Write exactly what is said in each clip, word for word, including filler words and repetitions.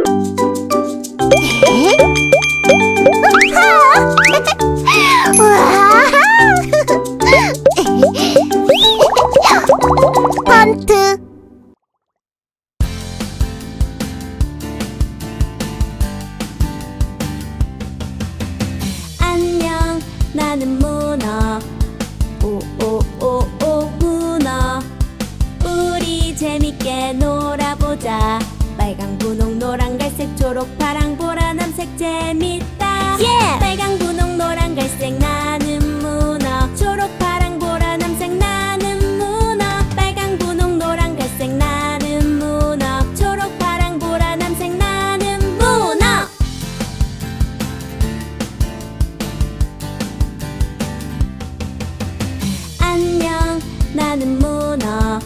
헌트. 안녕, 나는 문어. 오오오오 문어. 우리 재밌게 놀아보자. 빨강, 분홍, 노랑, 갈색, 초록, 파랑, 보라, 남색 재밌다. Yeah! 빨강, 분홍, 노랑, 갈색 나는 문어. 초록, 파랑, 보라, 남색 나는 문어. 빨강, 분홍, 노랑, 갈색 나는 문어. 초록, 파랑, 보라, 남색 나는 문어. 안녕, 나는 문어.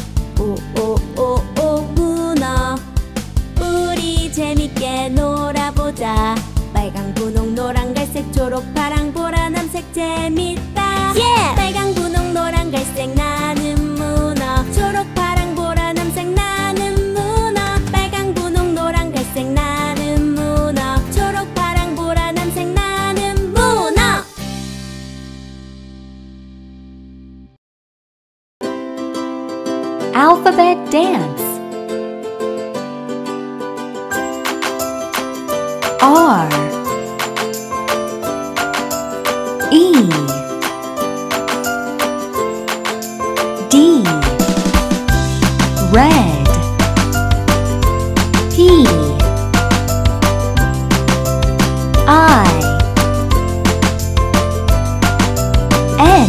오오오오 문어. 우리 재밌게 놀아보자. 빨강, 분홍, 노랑, 갈색, 초록, 파랑, 보라, 남색 재밌다. Yeah! 빨강, 분홍, 노랑, 갈색 나는 문어. 초록, 파랑, 보라, 남색 나는 문어. 빨강, 분홍, 노랑, 갈색 나는 문어. 초록, 파랑, 보라, 남색 나는 문어. Alphabet dance. R E D red P I N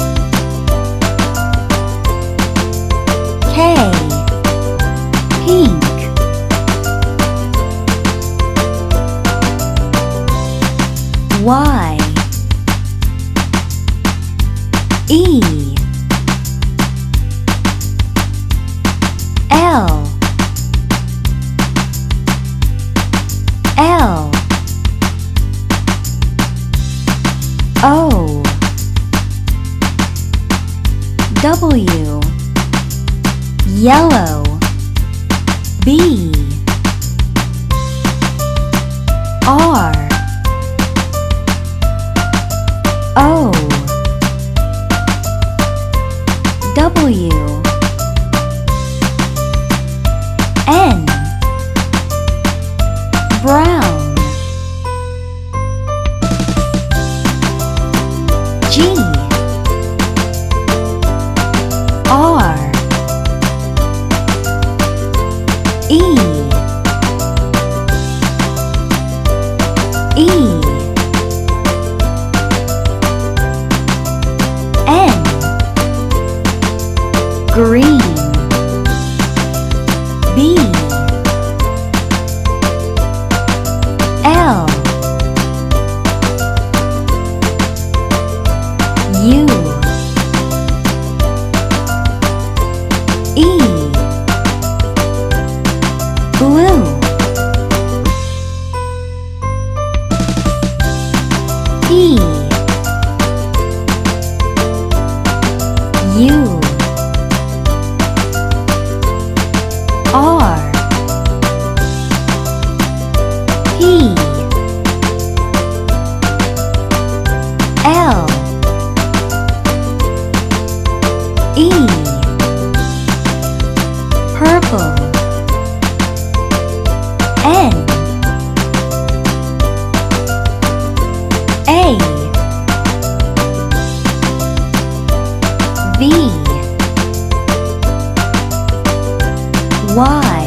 K pink Y E L L O W yellow B R O W N brown G R E E N green B L U E blue P U R P L E purple N A V Y